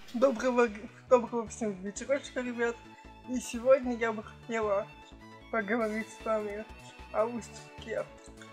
Доброго всем вечерочка, ребят. И сегодня я бы хотела поговорить с вами о выставке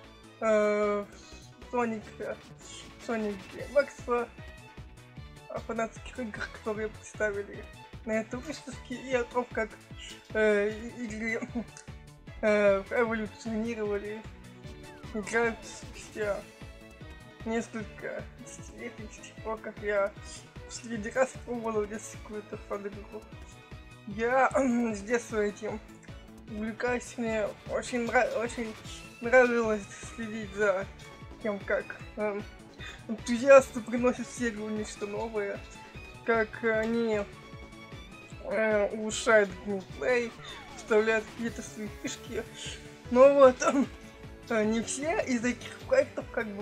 Sonic Maxwell, о фанатских играх, которые представили на этой выставке, и о том, как игры эволюционировали, играют спустя несколько десятилетий с тех пор, как я в среди раз пробовала в детстве какую-то фан-игру. Я с детства этим увлекаюсь, мне очень нравилось следить за тем, как энтузиасты приносят в игру нечто новое, как они улучшают геймплей, вставляют какие-то свои фишки. Но вот не все из этих проектов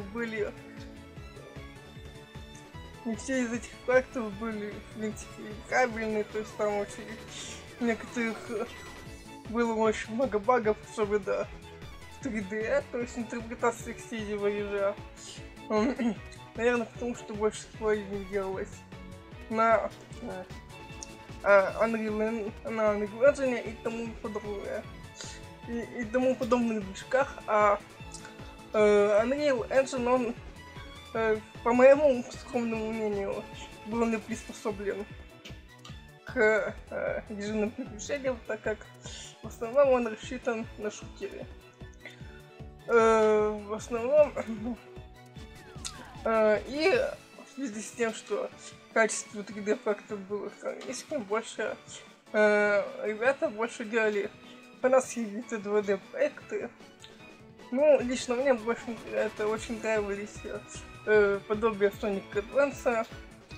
не все из этих проектов были, в принципе, играбельные, то есть там очень в некоторых было очень много багов, особенно в 3D, то есть интерпретация экстизива ежа. Наверное, потому что большинство из них делалось на Unreal Engine и тому подобное. И тому подобных движках, а Unreal Engine, он, по моему скромному мнению, был не приспособлен к режимным приключениям, так как в основном он рассчитан на шутеры. В основном и в связи с тем, что качество 3D эффектов было низким, больше ребята больше делали фанатские 2D проекты. Ну, лично мне больше это очень нравились подобие Sonic Advance,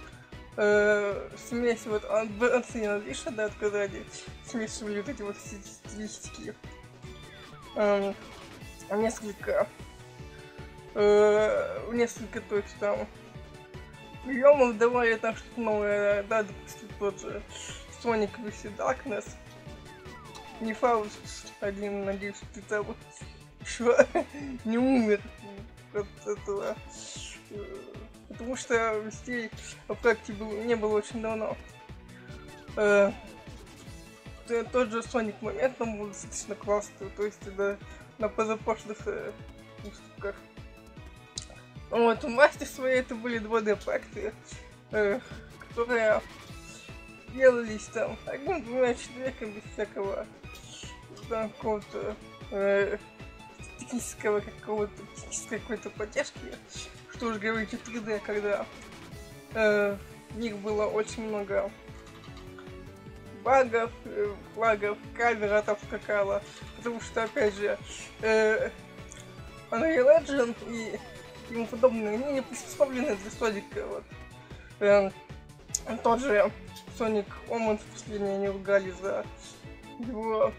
смесь вот Advance и Unleashed, да, когда они смешивали вот эти вот стилистики. Несколько, то есть там приемов давали там что-то новое, да, допустим, тот же Sonic vs Darkness. Не Фауст один, надеюсь, ты там еще не умер от этого, потому что вестей о проекте не было очень давно. Тот же Sonic момент нам был достаточно классный, то есть на позапрошлых выставках. Вот, в массе своей это были 2D проекты, которые делались там одним-двумя человеком без всякого какого-то технической какой-то поддержки. Что уж говорить о 3D, когда в них было очень много багов, флагов, камера там скакала, потому что, опять же, Unreal Engine и ему подобные, они не приспособлены для Соника, вот. Тот же Sonic Omens, последние они ругали за его,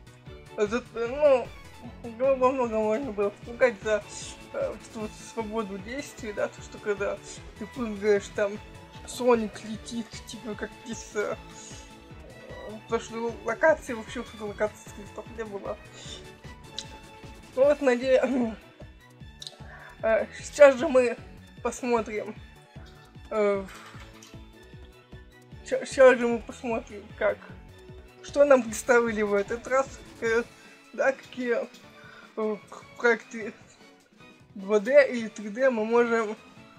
во много можно было ругать за вот свободу действий, да, то, что когда ты прыгаешь, там Соник летит, типа как птица. То, что локации вообще локации скриптов не было. Ну вот, надеюсь, сейчас же мы посмотрим, что нам представили в этот раз, да, какие проекты 2D или 3D мы можем,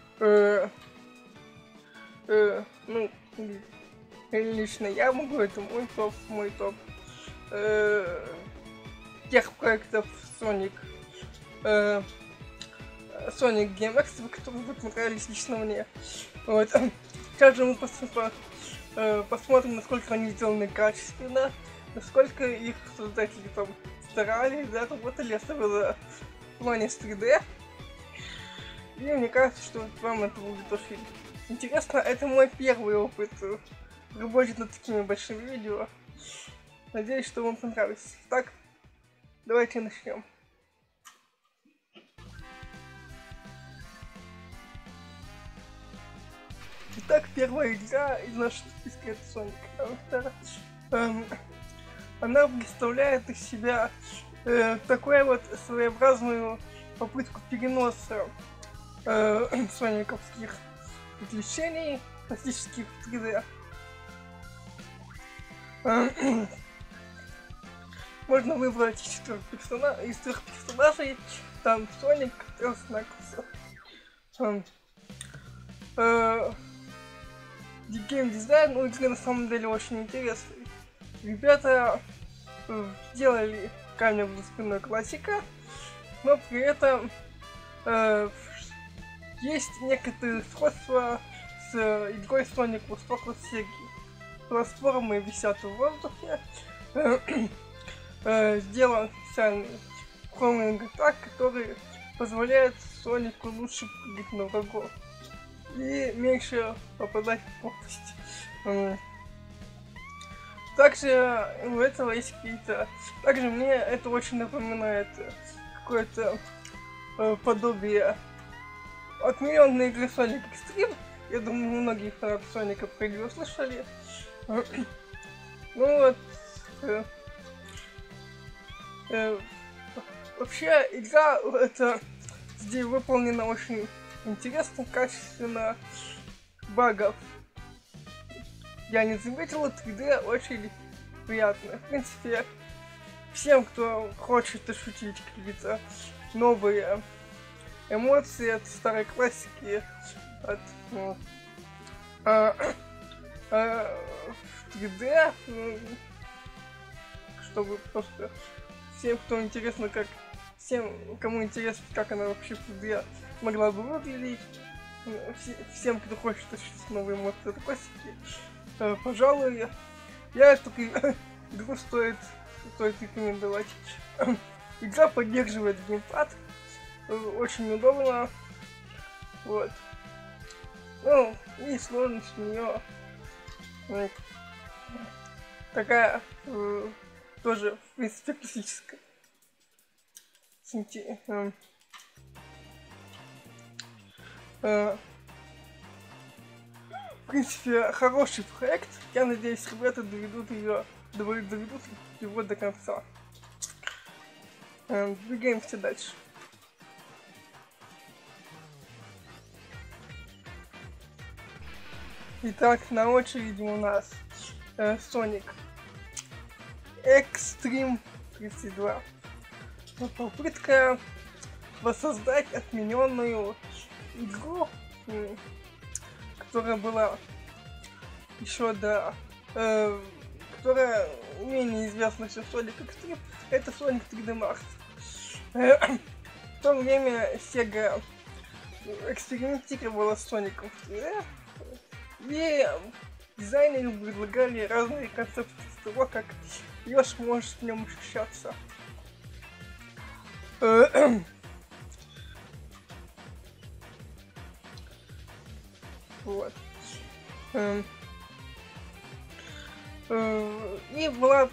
лично я могу, это мой топ тех проектов Sonic Game Expo, которые понравились лично мне. Вот. Сейчас же мы посмотрим, насколько они сделаны качественно, насколько их создатели там старались, да, работали, особенно в плане с 3D. И мне кажется, что вам это будет очень интересно. Это мой первый опыт работать над такими большими видео. Надеюсь, что вам понравится. Так, давайте начнем. Итак, первая игра из нашего списка — это Sonic. Она представляет из себя такую вот своеобразную попытку переноса сониковских приключений классических 3D. Можно выбрать из 4 персонажей, там Соник, Тейлз, Наклз. Геймдизайн, ну, игры на самом деле очень интересный. Ребята делали камень за спиной классика, но при этом есть некоторые сходства с игрой Sonic Wars Sega. Платформы висят в воздухе. Сделан специальный хроминг атак, который позволяет Сонику лучше прыгать на врагов и меньше попадать в пропасть. Также у этого есть какие-то... Также мне это очень напоминает какое-то подобие отмененной игры Sonic Extreme. Я думаю, многие фанаты Соника про игру слышали. Ну вот... Вообще, игра это здесь выполнена очень интересно, качественно, багов я не заметила, 3D очень приятно. В принципе, всем, кто хочет ощутить какие-то новые эмоции от старой классики, от 3D, чтобы просто всем, кто интересно, всем, кому интересно, как она вообще в 3D могла бы выглядеть, всем, кто хочет ощутить новые эмоции от классики, пожалуй, я эту игру стоит рекомендовать. Игра поддерживает геймпад, очень удобно, вот. Ну, и сложность у нее такая, тоже, в принципе, классическая. В принципе, хороший проект. Я надеюсь, ребята доведут его до конца. Двигаемся дальше. Итак, на очереди у нас Sonic Extreme 32. Попытка воссоздать отмененную игру, которая была еще до... которая менее известна, чем Sonic Extreme, это Sonic 3D Max. В то время Sega экспериментировала с Sonic 3D, и дизайнеры предлагали разные концепции того, как Ёж может в нем ощущаться. Вот. И была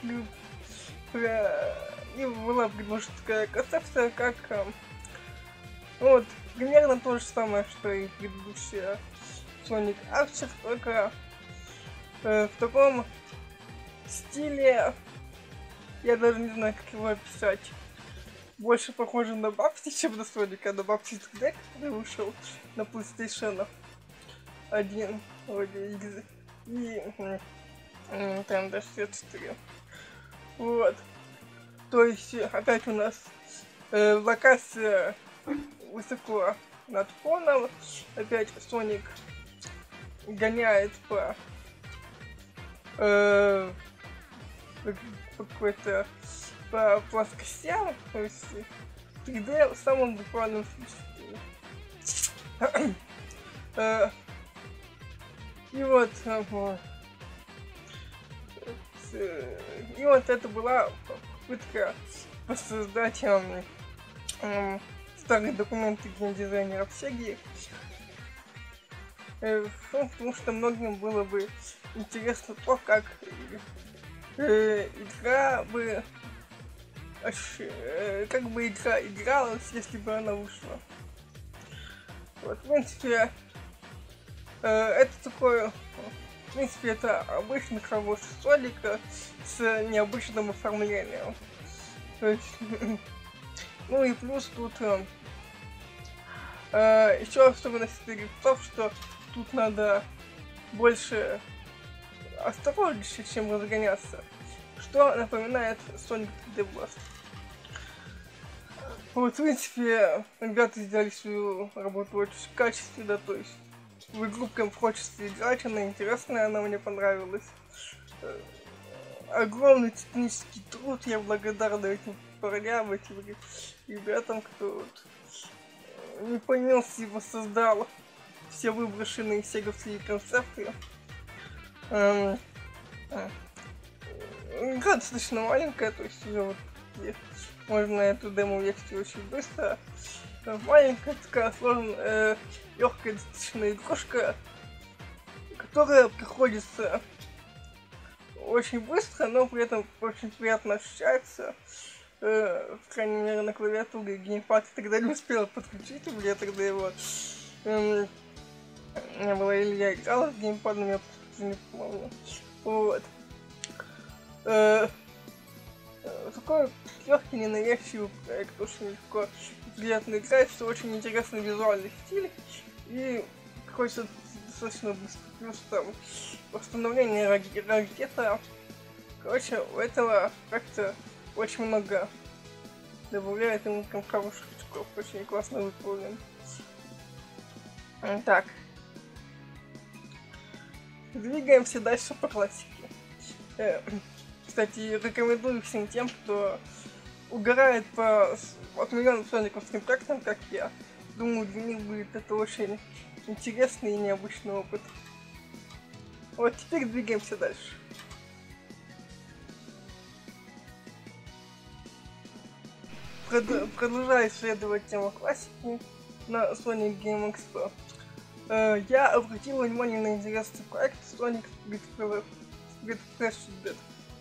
предложена такая концепция, как вот примерно то же самое, что и предыдущая Sonic Archer, только в таком стиле, я даже не знаю, как его описать. Больше похоже на Бабси, чем на Соника, на Бабси 3D, который вышел на PlayStation 1 вроде X и там даже 4. Вот. То есть опять у нас локация высоко над фоном, опять Соник гоняет по какой-то по плоскостям, то есть 3D в самом буквальном смысле. И вот это была попытка воссоздать старые документы геймдизайнеров Sega, потому что многим было бы интересно то, как игра бы игра игралась, если бы она вышла. Вот, в принципе, это такое, в принципе, это обычный хороший Соник с необычным оформлением. То есть, ну и плюс тут еще особенность в том, что тут надо больше осторожнее, чем разгоняться, что напоминает Sonic 3D Blast. Вот, в принципе, ребята сделали свою работу очень качественно, то есть в игру прям хочется играть, она интересная, она мне понравилась. Огромный технический труд, я благодарна этим парням, этим ребятам, кто вот не понялся и воссоздал все выброшенные сеговские концепты. Игра достаточно маленькая, то есть уже вот можно эту демо-версию очень быстро. Маленькая такая сложная, легкая достаточно игрушка, которая проходится очень быстро, но при этом очень приятно ощущается. По крайней мере, на клавиатуре геймпад тогда не успела подключить, у меня тогда его не было, или я играла с геймпадом, я не помню. Вот. Такой легкий, ненавязчивый проект, очень легко, приятно играется, очень интересный визуальный стиль и какой-то достаточно быстро. Плюс там восстановление ракета. Короче, у этого проекта очень много добавляет ему прям хороших очков, очень классно выполнен. Так. Двигаемся дальше по классике. Кстати, рекомендую всем тем, кто угорает по отмененным сониковским проектам, как я. Думаю, для них будет это очень интересный и необычный опыт. Вот теперь двигаемся дальше. Продолжая исследовать тему классики на Sonic Game Expo, я обратил внимание на интересный проект Sonic Speed Fresh Dead.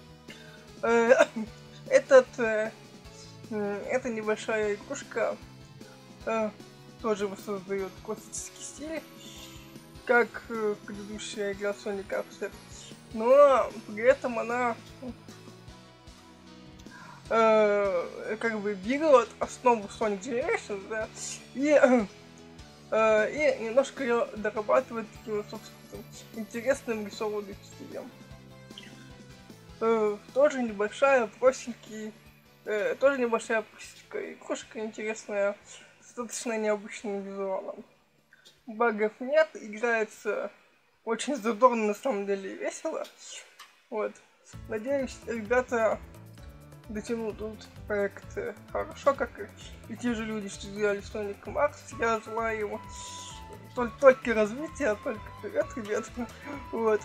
Эта небольшая игрушка тоже воссоздает классический стиль, как предыдущая игра Sonic Upset, но при этом она как бы берет основу Sonic Generations, да, и немножко ее дорабатывает таким собственным интересным рисованным стилем. Тоже небольшая простенькая игрушка интересная, с достаточно необычным визуалом. Багов нет, играется очень задорно, на самом деле, весело. Вот. Надеюсь, ребята дотянут тут проект хорошо, как и те же люди, что сделали Sonic Max. Я желаю ему только развития, только вперед, ребят. Вот.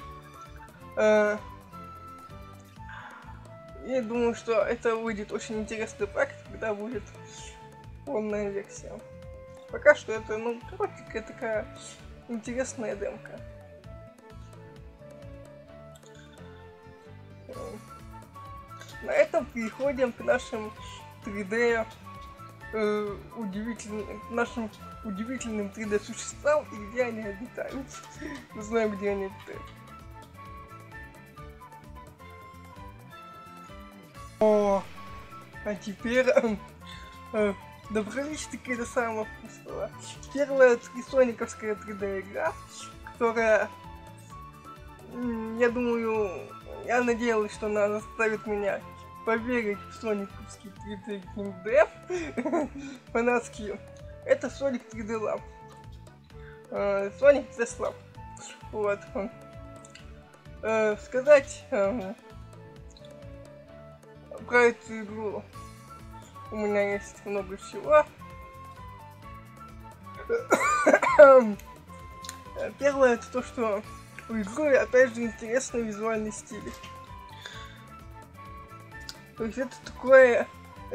И думаю, что это выйдет очень интересный проект, когда будет полная версия. Пока что это, коротенькая такая интересная демка. На этом переходим к нашим 3D нашим удивительным 3D существам и где они обитают. Мы знаем, где они обитают. А теперь добрались таки до самого вкусного. Первая сониковская 3D игра, которая, я думаю, я надеялась, что она заставит меня поверить в сониковский 3D геймдев фанатский. Это Sonic 3D Lab. Sonic Test Lab. Вот. Сказать про эту игру у меня есть много чего. Первое, это то, что у игры опять же интересный визуальный стиль. То есть это такое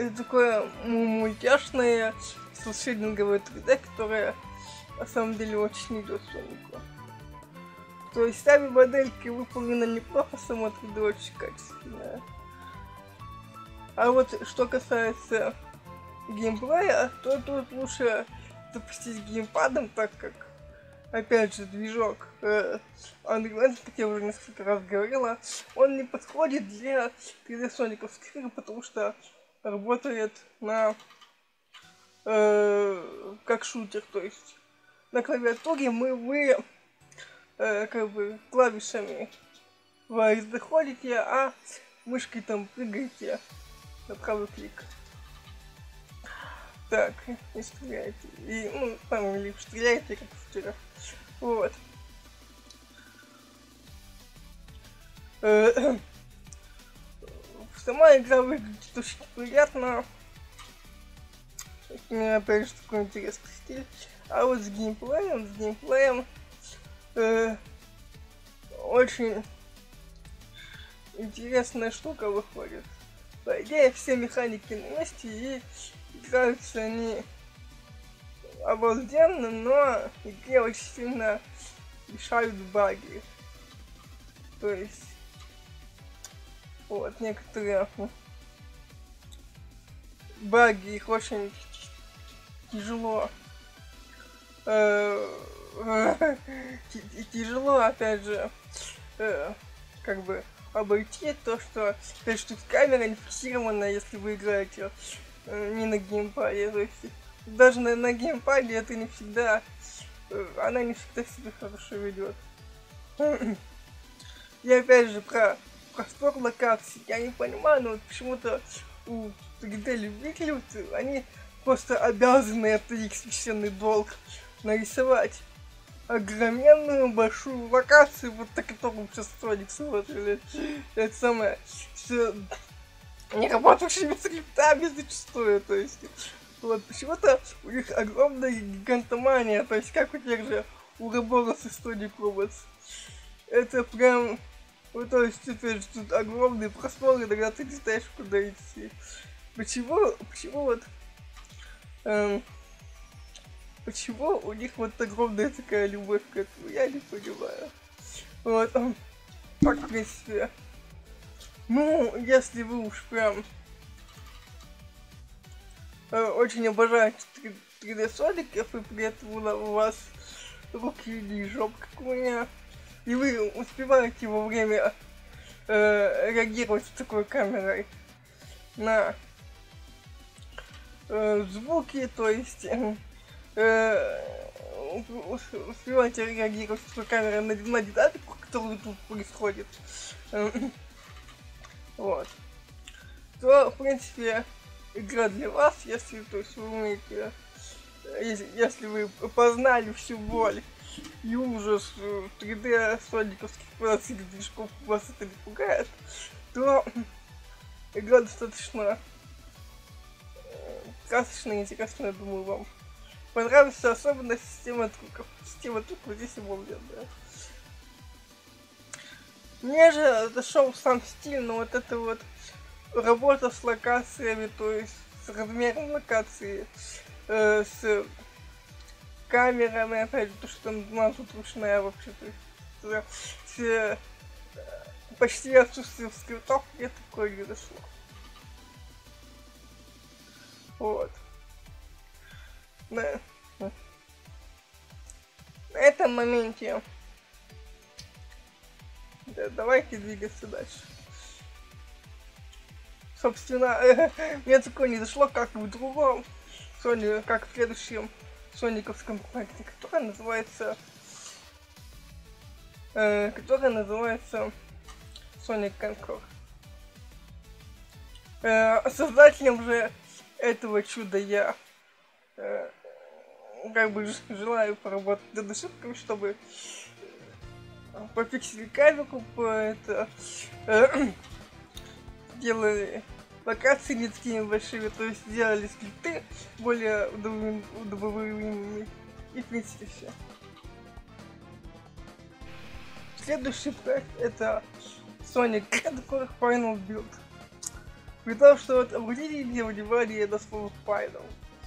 мультяшное селшейдинговое 3D, которое на самом деле очень идет Сонику. То есть сами модельки выполнены неплохо, само 3D очень качественное. А вот что касается геймплея, то тут лучше запустить геймпадом, так как, опять же, движок Unreal, как я уже несколько раз говорила, он не подходит для 3D сониковских игр, потому что работает на как шутер, то есть на клавиатуре вы как бы клавишами вы заходите, а мышкой там прыгаете на правый клик. Так, и стреляете. И, ну, там, или стреляете, как вчера. Вот. Сама игра выглядит очень приятно. У меня, опять же, такой интересный стиль. А вот с геймплеем очень интересная штука выходит. По идее, все механики на месте, и играются они обалденно, но игре очень сильно мешают баги. То есть, вот, некоторые баги, их очень тяжело тяжело, опять же, как бы обойти то, что, опять же, тут камера не фиксирована, если вы играете не на геймпаде, то есть даже на геймпаде это не всегда, она не всегда себя хорошо ведет. И опять же, про простор локаций я не понимаю, но вот почему-то у 3D-любителей вот, они просто обязаны, это их священный долг, нарисовать огроменную большую локацию, вот на которую сейчас Соник смотрели. Это самое, все не работающими скриптами зачастую, то есть, вот, почему-то у них огромная гигантомания, то есть, как у тех же у Роборос и Sonic Robots. Это прям, вот, то есть, опять же, тут огромные просмотры, когда ты не знаешь, куда идти. Почему вот, почему у них вот огромная такая любовь к этому, я не понимаю. Вот, так, в принципе, ну, если вы уж прям очень обожаете 3D Соников, и при этом у вас руки или жопа, как у меня, и вы успеваете во время реагировать с такой камерой на звуки, то есть успеваете реагировать с такой камерой на динамику, которая тут происходит, вот, то, в принципе, игра для вас, если, то есть, вы умеете, если вы познали всю боль и ужас 3D сониковских полноценных движков, вас это не пугает, то игра достаточно красочная и интересная, думаю, вам понравится, особенно система трюков. Система трюков здесь обалденная. Мне же зашел сам стиль, но вот это вот работа с локациями, то есть с размером локации, с камерами, опять же, то, что она тут ручная вообще-то, с почти отсутствием скриптов, мне такое не дошло. Вот. На этом моменте давайте двигаться дальше. Собственно, мне такое не зашло, как и в другом Sony, как в следующем сониковском проекте, который называется Sonic Conquer. Создателем же этого чуда я как бы желаю поработать над ошибками, чтобы пофиксили камеру, делали локации не такими большими, то есть сделали скрипты более удобоваримыми, и в принципе все. Следующий проект это Sonic Conquer Final Build. При том, что вот обратите мне внимание на слово Final.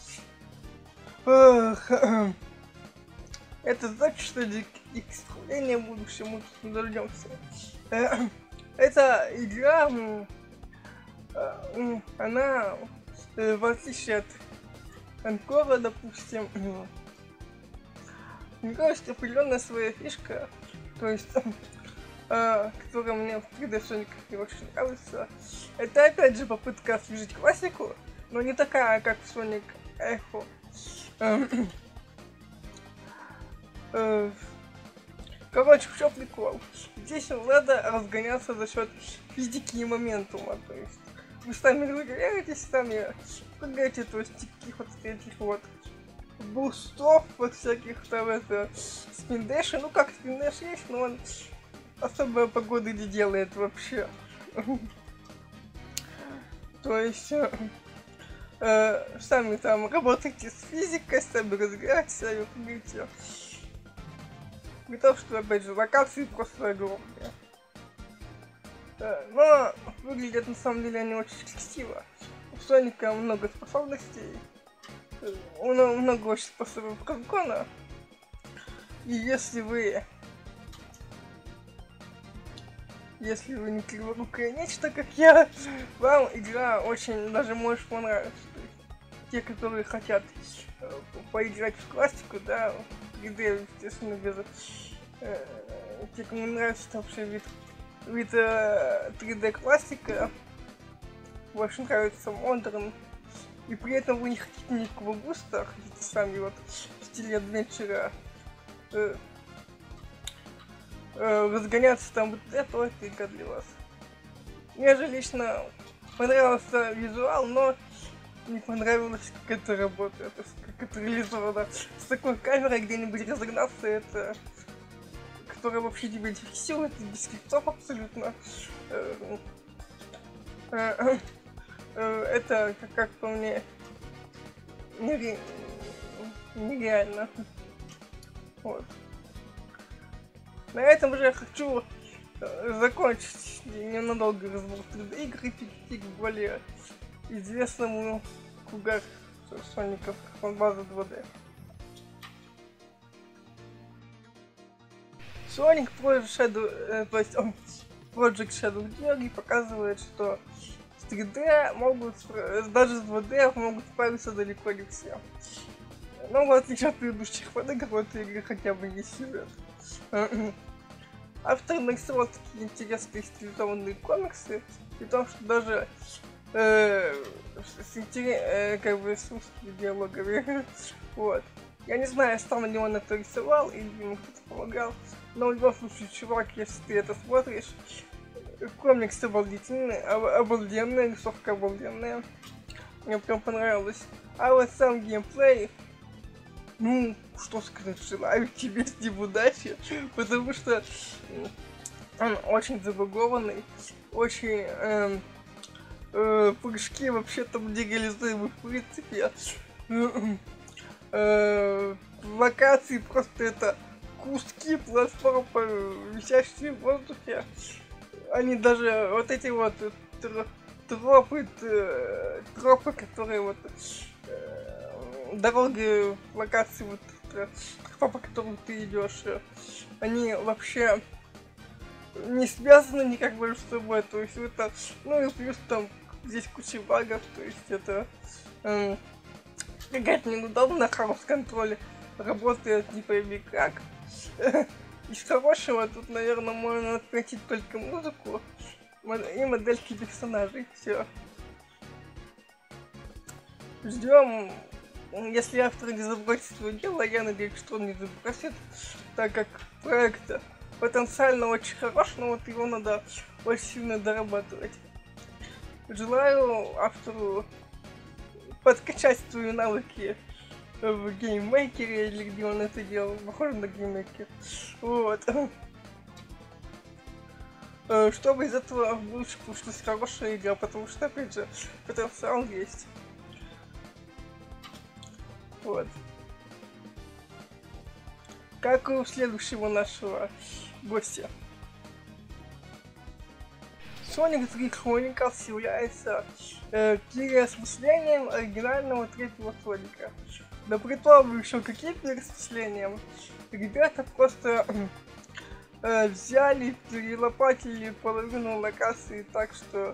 Это значит, что их исполнение в будущем мы тут не дождемся. Эта игра, она, в отличие от Анкора, допустим, у нее есть определенная своя фишка, то есть, которая мне в 3D Sonic не очень нравится. Это опять же попытка освежить классику, но не такая, как в Sonic Echo. Короче, в чем прикол? Здесь надо разгоняться за счет физики и моментума, то есть вы сами разгоняетесь, сами прыгаете, то есть таких вот этих вот бустов, вот всяких там это спиндэши, ну как спиндэш есть, но он особой погоды не делает вообще. То есть сами там работаете с физикой, сами разбираетесь, сами прыгаете. При том, что, опять же, локации просто огромные. Но выглядят на самом деле они очень красиво. У Соника много способностей. Много очень способов разгона. И если вы не криворукое нечто, как я, вам игра очень даже может понравиться. То есть, те, которые хотят поиграть в классику, да, 3D, естественно, без... те, кому нравится вообще вид 3D классика, больше нравится модерн, и при этом вы не хотите никакого буста, хотите сами вот в стиле адвенчера разгоняться там, вот это игра для вас. Мне же лично понравился визуал, но не понравилось, как это работает, как это реализовано. С такой камерой где-нибудь разогнаться, это... которая вообще тебя не фиксирует, без скриптов абсолютно. Это, как по мне, нереально. Вот. На этом же я хочу закончить ненадолго разбор 3D игр и перейти к более известному в кругах соников, как он база 2D. Sonic Project Shadow Diary показывает, что с 3D могут, даже с 2D могут справиться далеко не все. Но в отличие от предыдущих игр, в этой игре хотя бы есть сюжет. Автор нарисовал такие интересные стилизованные комиксы, при том, что даже с русскими диалогами. Вот. Я не знаю, сам ли он это рисовал или ему кто-то помогал, но в любом случае, чувак, если ты это смотришь, комикс обалденный, рисовка обалденная. Мне прям понравилось. А вот сам геймплей, ну, что сказать, желаю тебе с ним удачи, потому что он очень забагованный, очень прыжки вообще там не реализуемы в принципе. Локации просто это куски платформы, висящие в воздухе. Они даже вот эти вот тропы, которые вот дороги, локации, вот тропа, по которым ты идешь, они вообще не связаны никак больше с собой. То есть это, ну и плюс там здесь куча багов, то есть это какая-то неудобно, хаос-контроль работает не пойми как. Из хорошего тут, наверное, можно отметить только музыку и модельки персонажей. Все. Ждем. Если автор не забросит свое дело, я надеюсь, что он не забросит, так как проект потенциально очень хорош, но вот его надо очень сильно дорабатывать. Желаю автору подкачать свои навыки в гейммейкере, или где он это делал, похоже на гейммейкер. Вот. Чтобы из этого лучше получилась хорошая игра, потому что, опять же, потенциал есть. Вот. Как у следующего нашего гостя. Sonic 3 Chronicles является переосмыслением оригинального третьего Соника. Да при том еще каким переосмыслением. Ребята просто взяли, перелопатили половину локации так, что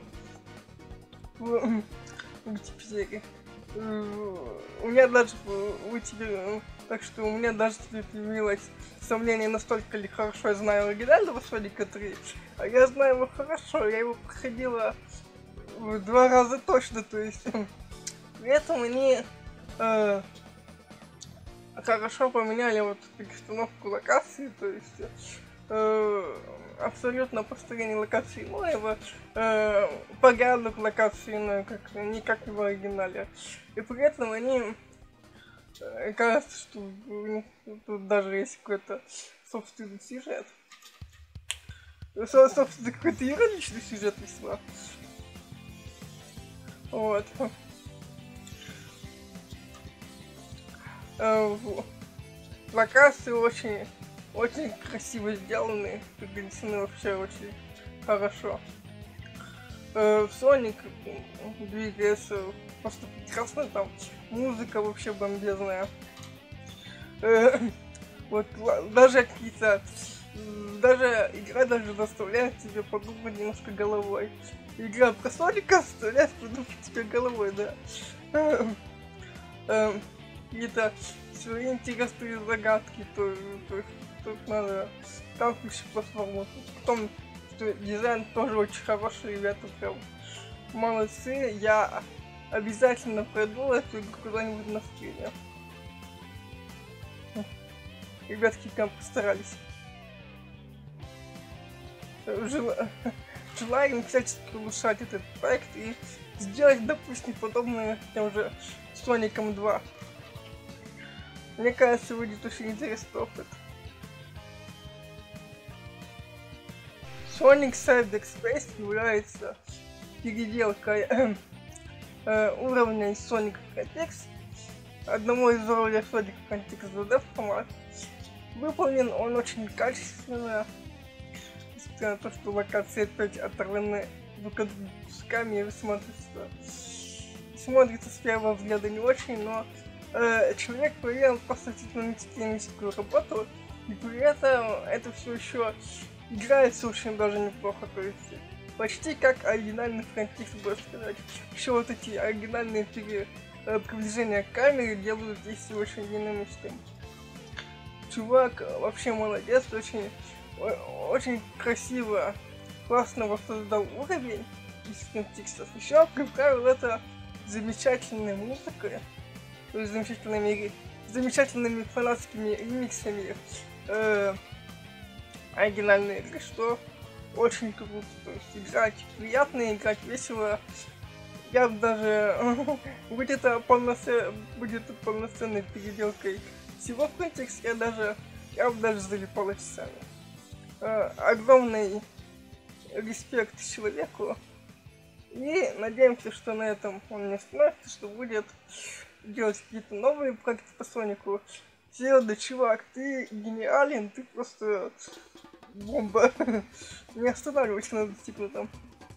теперь у меня даже так что у меня даже теперь появилось сомнение, настолько ли хорошо я знаю оригинального Соника 3. А я знаю его хорошо, я его проходила в 2 раза точно, то есть при этом они хорошо поменяли вот перестановку локации, то есть абсолютно повторение локации Ноева, порядок локации, но не как в оригинале. И при этом они, кажется, что у них тут даже есть какой-то собственный сюжет. Собственно, какой-то ироничный сюжет весьма. Вот. Локации очень красиво сделаны, перенесены вообще очень хорошо. Соник двигается просто прекрасно, там музыка вообще бомбезная. Вот даже какие-то, даже игра даже заставляет тебя подумать немножко головой. Игра про Соника заставляет подумать тебе головой, да. Какие-то свои интересные загадки, тут надо там еще платформу. Потом, что дизайн тоже очень хороший, ребята прям молодцы. Я обязательно пройду эту игру куда-нибудь на стриме. Ребятки прям постарались. Желаю им всячески улучшать этот проект и сделать, допустим, подобное тем же Соником 2. Мне кажется, будет очень интересный опыт. Sonic Side Express является переделкой уровня из Sonic Frontiers, одного из уровней Sonic Frontiers ZD формат. Выполнен он очень качественно, несмотря на то, что локации опять оторваны друг от друга кусками и смотрится с первого взгляда не очень, но человек проверил просто техническую работу, и при этом это все еще играется очень даже неплохо, то есть почти как оригинальный Фронтикс, можно сказать. Еще вот эти оригинальные приближения к камере делают здесь очень динамичным. Чувак вообще молодец, очень красиво, классно воссоздал уровень из Фронтиксов. Еще приправил это замечательной музыкой, то есть замечательными фанатскими ремиксами оригинальной игры, что очень круто. То есть играть приятно, играть весело. Я даже будет это полноценной переделкой всего Frontiers, я бы даже залипал часами. Огромный респект человеку. И надеемся, что на этом он не остановится, что будет делать какие-то новые проекты по Сонику. Зелда, чувак, ты гениален, ты просто бомба. Не останавливайся на достигнутом.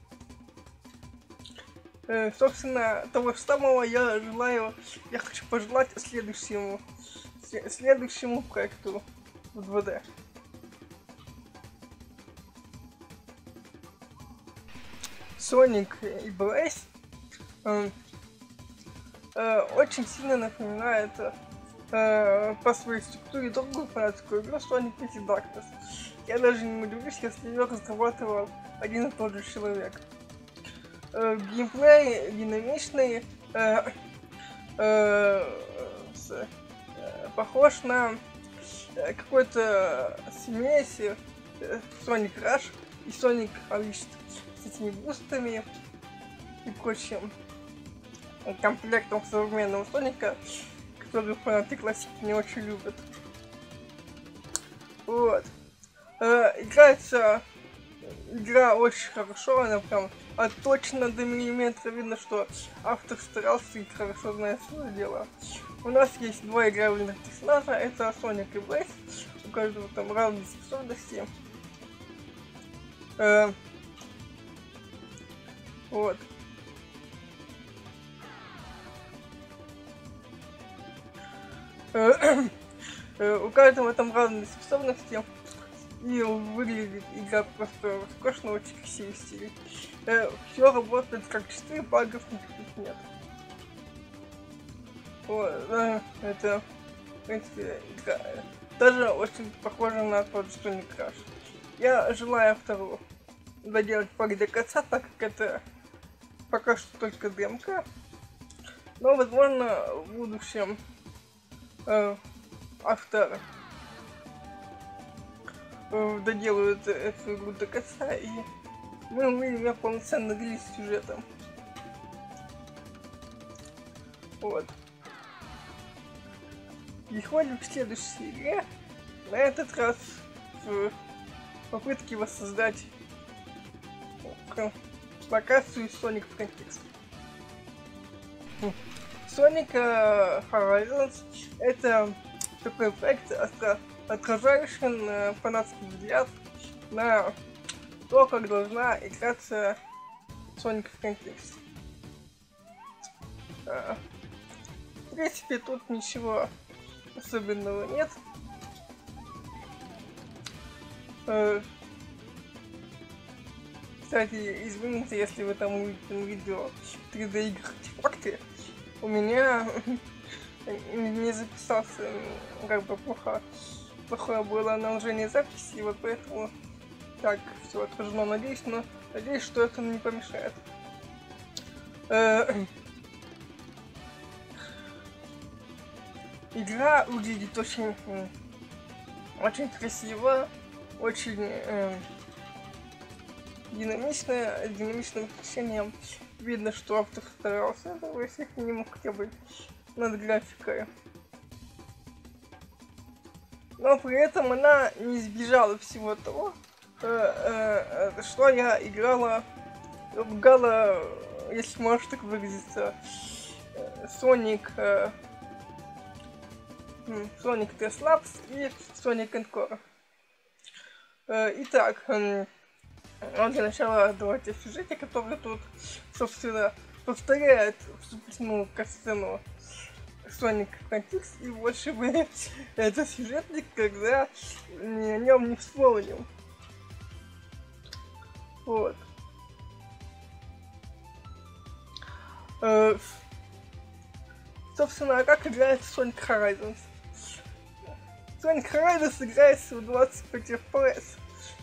Собственно, того же самого я хочу пожелать следующему проекту в 2D. Sonic и Blaze очень сильно напоминает по своей структуре другую фанатскую игру Sonic Into Darkness. Я даже не удивлюсь, если ее разрабатывал один и тот же человек. Геймплей динамичный, похож на какой-то смесь Sonic Rush и Sonic Unleashed с этими бустами и прочим комплектом современного Соника, который фанаты классики не очень любят. Вот. Играется игра очень хорошо, она прям отточена до миллиметра. Видно, что автор старался и хорошо знает свое дело. У нас есть два играбельных персонажа, это Соник и Блейз. У каждого там разные способности. Вот. У каждого там разные способности. И выглядит игра просто роскошно, очень красивый стиль. Все работает как часы, багов никаких нет. Вот, это, в принципе, игра даже очень похожа на тот же Sonic Rush. Я желаю автору доделать пак до конца, так как это пока что только демка. Но, возможно, в будущем автор доделают эту игру до конца, и мы увидим полноценный релиз с сюжетом. Вот. Переходим к следующей игре. На этот раз в попытке воссоздать локацию Sonic Frontiers. Sonic Horizons — это такой проект, отражающий фанатский взгляд на то, как должна играться Sonic Frontiers. В принципе, тут ничего особенного нет. Кстати, извините, если вы там увидите на видео 3D игр артефакты. У меня не записался, как бы плохое было наложение записи, и вот поэтому так все отражено. Надеюсь, что это не помешает. Игра выглядит очень красиво, очень динамичным решением. Видно, что автор старался, если не мог хотя бы над графикой. Но при этом она не избежала всего того, что я ругала, если может так выразиться, Sonic Test Labs и Sonic Encore. Итак, для начала давайте о сюжете, который тут, собственно, повторяет вступительную касцену Sonic Frontiers, и больше мы этот сюжет никогда о нем не вспомним. Вот. Собственно, как играет Sonic Horizons? Sonic Horizons играется в 25 FPS.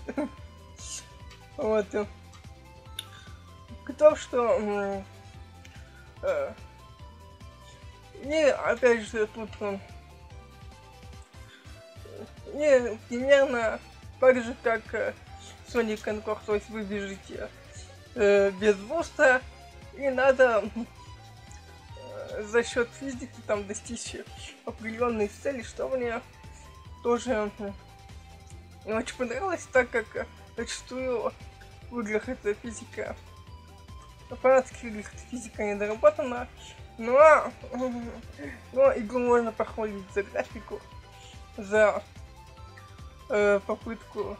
Вот. То, что... И опять же тут... И примерно так же, как Sonic Encore, то есть вы бежите без буста, и надо за счет физики там достичь определенной цели, что мне тоже очень понравилось, так как зачастую в играх эта физика, в фанатских играх эта физика недоработана, но игру можно похвалить за графику, за попытку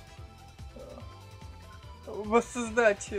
воссоздать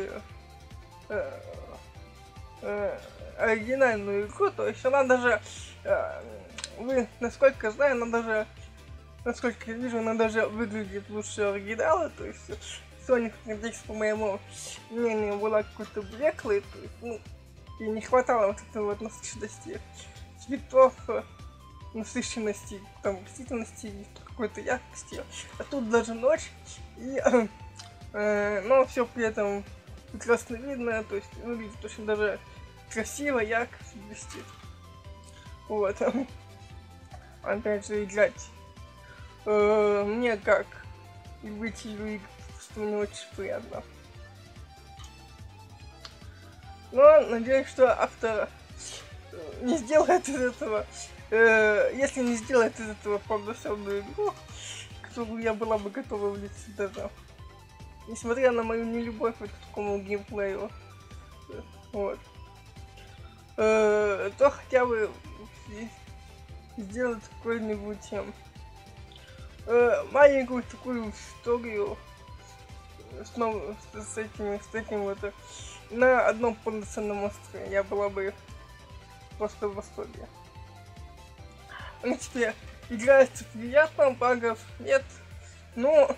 оригинальную игру. То есть она даже, насколько знаю, насколько я вижу, она даже выглядит лучше оригинала. То есть Sonic Frontiers, по моему мнению, была какой-то блеклой, то есть, и не хватало вот этой вот насыщенности цветов, насыщенности, там, растительности, какой-то яркости. А тут даже ночь, и но все при этом прекрасно видно, то есть выглядит очень даже красиво, ярко блестит. Вот. Опять же, играть мне как любителю игр, что мне очень приятно. Но надеюсь, что автор не сделает из этого, если не сделает из этого полноценную игру, которую я была бы готова влиться даже. Несмотря на мою нелюбовь к такому геймплею, вот, то хотя бы сделать какой-нибудь маленькую такую историю с этим вот на одном полноценном острове. Я была бы просто в восторге. В принципе, играется приятно, багов нет, но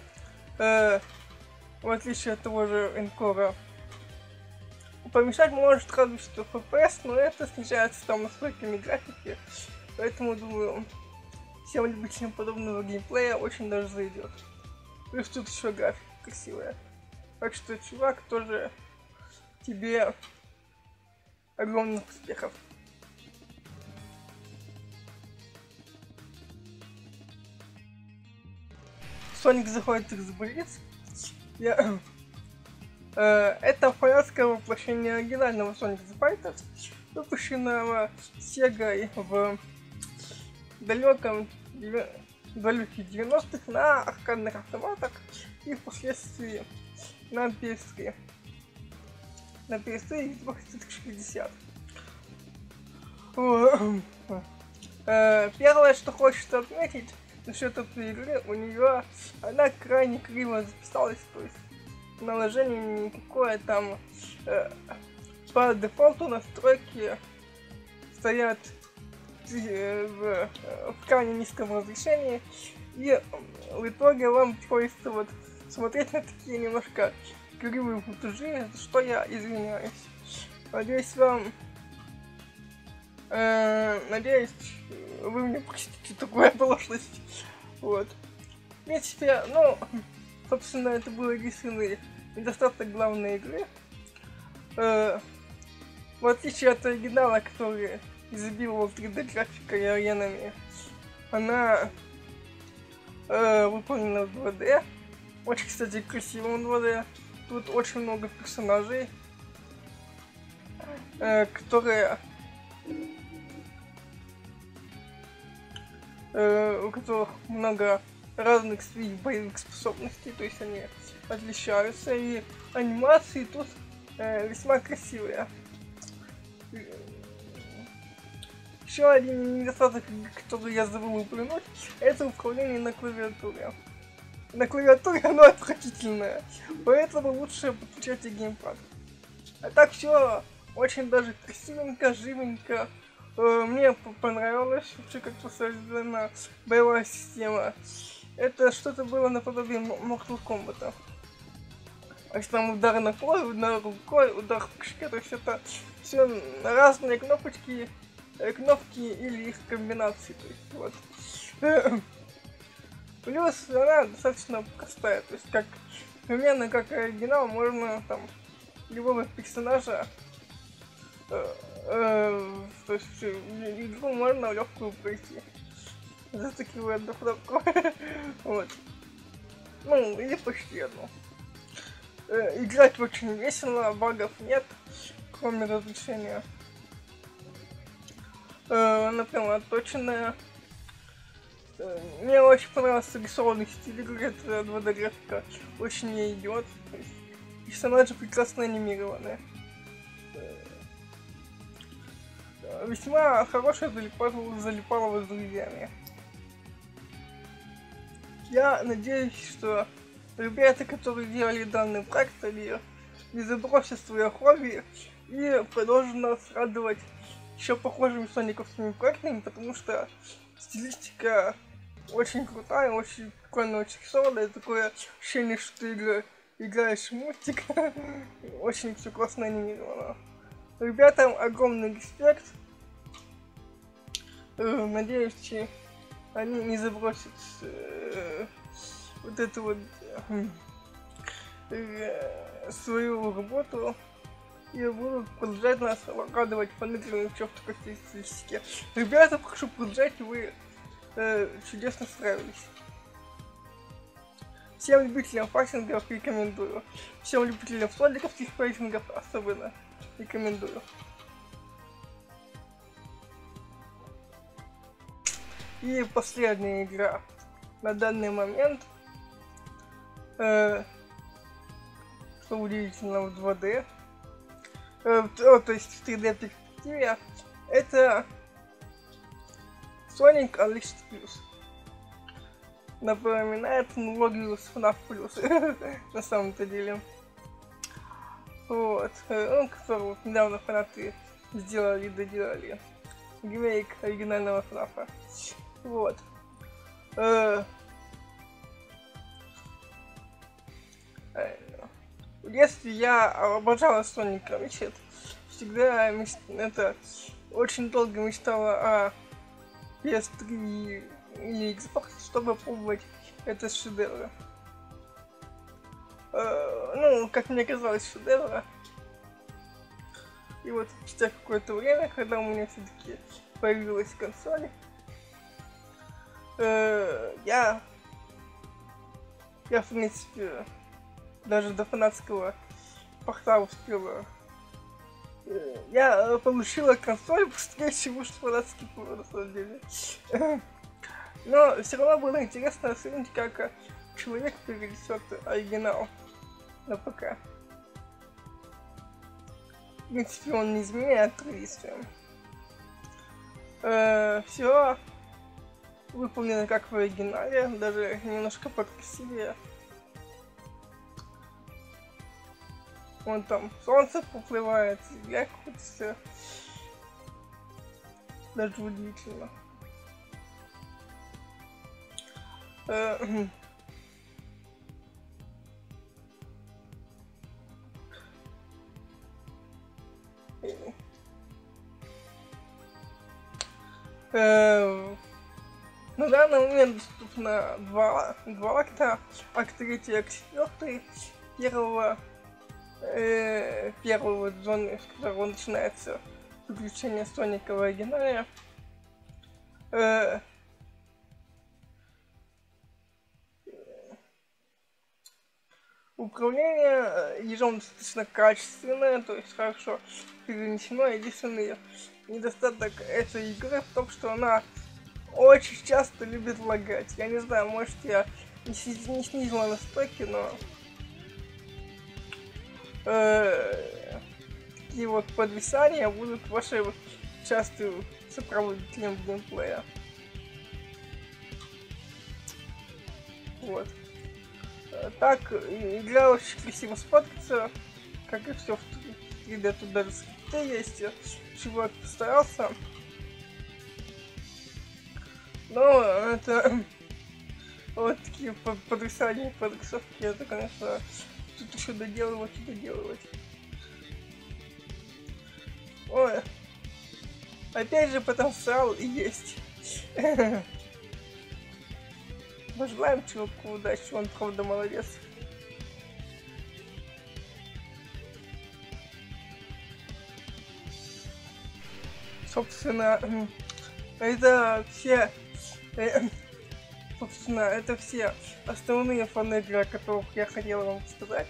в отличие от того же Encore, помешать может разве что FPS, но это снижается там настройками графики, поэтому думаю, всем любителям подобного геймплея очень даже зайдет. Плюс тут еще графика красивая. Так что, чувак, тоже тебе огромных успехов. Соник заходит из больниц. Это фанатское воплощение оригинального Sonic the Fighter, выпущенного Sega в далеких 90-х на аркадных автоматах и впоследствии на PS3. На PS3 и Xbox 360. Первое, что хочется отметить насчет этой игры, она крайне криво записалась, то есть наложение никакое, там по дефолту настройки стоят в крайне низком разрешении, и в итоге вам приходится вот смотреть на такие немножко кривые футажи, за что я извиняюсь. Надеюсь, вы мне простите такую оплошность. Вот. В принципе, собственно, это был единственный недостаток главной игры. В отличие от оригинала, который изобиловал 3D графикой и аренами, она выполнена в 2D. Очень, кстати, красивом 2D. Тут очень много персонажей, у которых много разных своих боевых способностей, то есть они отличаются, и анимации тут весьма красивые. Еще один недостаток, который я забыл упомянуть, это управление на клавиатуре. На клавиатуре оно отвратительное, поэтому лучше подключайте геймпад. А так все очень даже красивенько, живенько. Мне понравилось вообще, как-то создана боевая система. Это что-то было наподобие Mortal Kombat. То есть там удар ногой, удар рукой, удар по кишке, то есть это все разные кнопки или их комбинации. То есть, вот. Плюс она достаточно простая, то есть примерно как оригинал, можно там любого персонажа, то есть игру можно в легкую пройти. За такие вот доходовку. Вот. Или почти одну. Играть очень весело, багов нет, кроме разрешения. Она прямо отточенная. Мне очень понравился рисованный стиль игры, это 2D графика очень не идет. Персонажи прекрасно анимированы. Весьма хорошая залипалова с друзьями. Я надеюсь, что ребята, которые делали данный проект, они не забросят свои хобби и продолжат нас радовать еще похожими сониковскими проектами, потому что стилистика очень крутая, очень прикольно, очень рисованная, такое ощущение, что ты играешь в мультик. Очень все классно анимировано. Ребятам огромный респект. Надеюсь, они не забросят вот эту вот свою работу и будут продолжать нас радовать фанатами в такой стилистике. Ребята, прошу, продолжайте, вы чудесно справились. Всем любителям файтингов рекомендую. Всем любителям сониковских файтингов особенно рекомендую. И последняя игра на данный момент, что удивительно, в 2D, то есть в 3D перспективе, это Sonic Unleashed Plus. Напоминает аналогию с FNAF Plus, на самом-то деле. Вот, который недавно фанаты доделали ремейк оригинального FNAF. Вот. В детстве я обожала Sonic Unleashed. Всегда очень долго мечтала о PS3 или Xbox, чтобы пробовать этот шедевр. Как мне казалось, шедевра. И вот спустя какое-то время, когда у меня все-таки появилась консоль, я Я, в принципе, даже до фанатского порта успела. Я получила консоль быстрее, чем уж фанатский пор, на самом деле. Но все равно было интересно оценить, как человек перенесет оригинал на ПК. В принципе, он не изменяет традицию. Все выполнено как в оригинале, даже немножко покрасивее. Вон там солнце поплывает, я крутится. Даже удивительно. На данный момент доступно два акта. Акт 3 и акт 4 первого зоны, с которого начинается приключение Соника в оригинале. Управление ежом достаточно качественное, то есть хорошо перенесено. Единственный недостаток этой игры в том, что она очень часто любит лагать. Я не знаю, может я не снизила настройки, но такие вот подвисания будут вашим частым сопроводителем геймплея. Вот. Так, игра очень красиво смотрится, как и все в 3D, тут даже скрипты есть, чувак постарался. Но это вот такие потрясания подрисовки, это, конечно, тут еще доделывать и доделывать. Ой, опять же потенциал и есть. Пожелаем чуваку удачи, он правда молодец. Собственно, это все основные фан-игры, о которых я хотел вам сказать.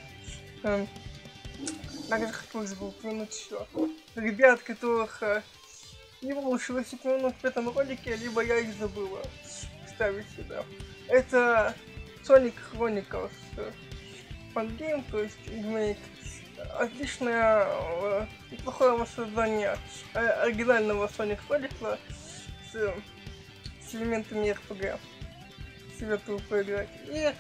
Также хотелось бы упомянуть еще ребят, которых не получилось упомянуть в этом ролике, либо я их забыла ставить сюда. Это Sonic Chronicles фангейм, то есть ремейк. Отличное, неплохое воссоздание оригинального Sonic Chronicles с элементами RPG. Советую поиграть. И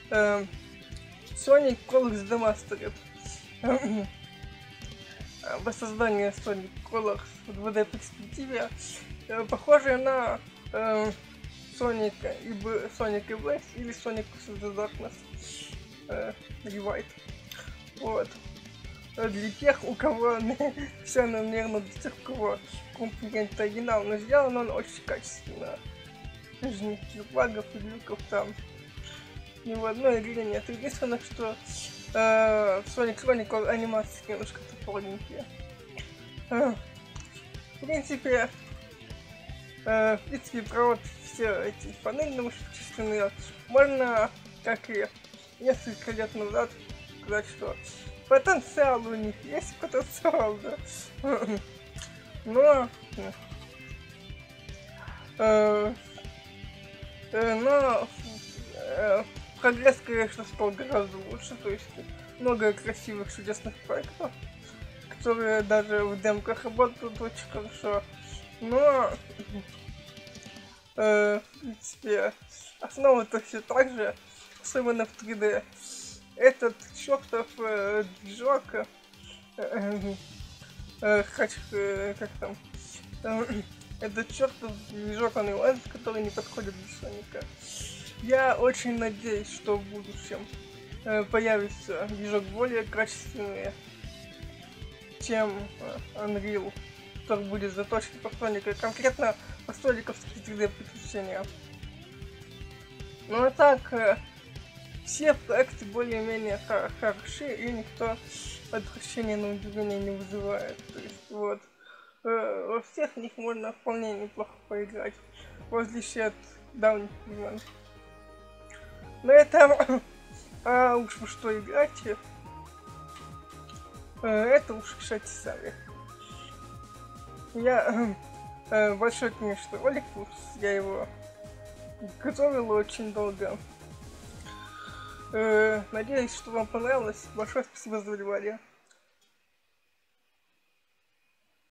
Sonic Colors Demastered. Воссоздание Sonic Colors в 2D перспективе, похожее на Sonic и Black или Sonic Into the Darkness Rewrite. Вот. Для тех, у кого все, наверное, для тех, у кого конкурент оригинал, но сделан он очень качественно. Даже никаких багов и глюков там ни в одной игре нет. Единственное, что в Sonic Chronicles анимации немножко тупорненькие. В принципе, про вот все эти панели научно-чувственные можно, как и несколько лет назад, сказать, что потенциал у них есть, потенциал, да. Но прогресс, конечно, стал гораздо лучше, то есть много красивых, чудесных проектов, которые даже в демках работают очень хорошо. Но, в принципе, основа-то все так же, особенно в 3D. Этот чертов движок, как там, этот чертов движок Unreal, который не подходит для Соника. Я очень надеюсь, что в будущем появится движок более качественный, чем Unreal, который будет заточен по Соника, конкретно по сониковские 3D приключения. Ну а так, все проекты более-менее хороши, и никто отвращения на удивление не вызывает. То есть вот, во всех них можно вполне неплохо поиграть, в отличие от давних времен. На этом А уж вы что играете, это уж решайте сами. Я большой, конечно, ролик, я его готовил очень долго. Надеюсь, что вам понравилось. Большое спасибо за внимание.